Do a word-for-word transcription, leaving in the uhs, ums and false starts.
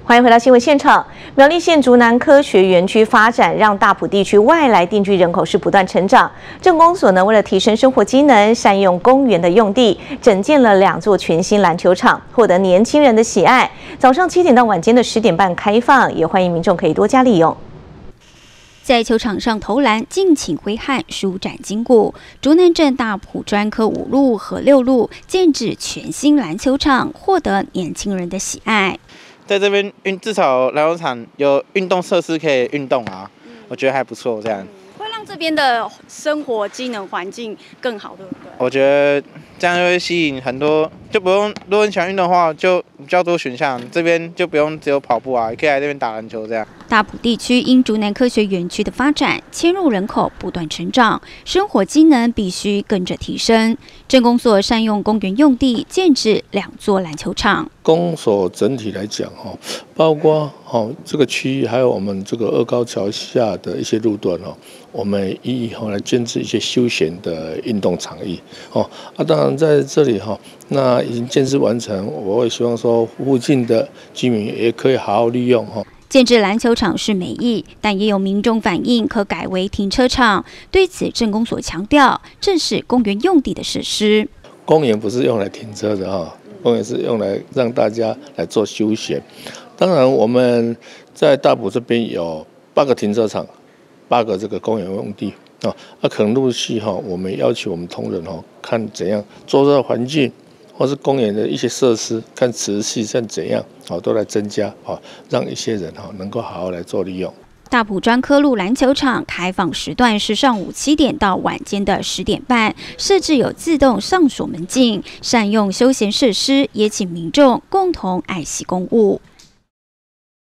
欢迎回到新闻现场。苗栗县竹南科学园区发展，让大埔地区外来定居人口是不断成长。镇公所呢，为了提升生活机能，善用公园的用地，整建了两座全新篮球场，获得年轻人的喜爱。早上七点到晚间的十点半开放，也欢迎民众可以多加利用。 在球场上投篮，尽情挥汗，舒展筋骨。竹南镇大埔专科五路和六路建置全新篮球场，获得年轻人的喜爱。 在这边运至少篮球场有运动设施可以运动啊，嗯、我觉得还不错。这样、嗯、 会让这边的生活机能环境更好，对不对？ 我觉得这样就会吸引很多，就不用如果你喜欢运动的话，就比较多选项。这边就不用只有跑步啊，也可以来这边打篮球这样。 大埔地区因竹南科学园区的发展，迁入人口不断成长，生活机能必须跟着提升。镇公所善用公园用地，建置两座篮球场。 公所整体来讲，哈，包括哈这个区域，还有我们这个二高桥下的一些路段哦，我们一一哈来建置一些休闲的运动场域哦。啊，当然在这里哈，那已经建设完成，我也希望说附近的居民也可以好好利用哈。 建置篮球场是美意，但也有民众反映可改为停车场。对此，镇公所强调，这是公园用地的设施。 公园不是用来停车的哈，公园是用来让大家来做休闲。当然，我们在大埔这边有八个停车场，八个这个公园用地啊，那可能陆续哈，我们要求我们同仁哈，看怎样做这个环境。 或是公园的一些设施，看持续像怎样，好都来增加，好让一些人哈能够好好来做利用。 大埔专科路篮球场开放时段是上午七点到晚间的十点半，设置有自动上锁门禁，善用休闲设施，也请民众共同爱惜公物。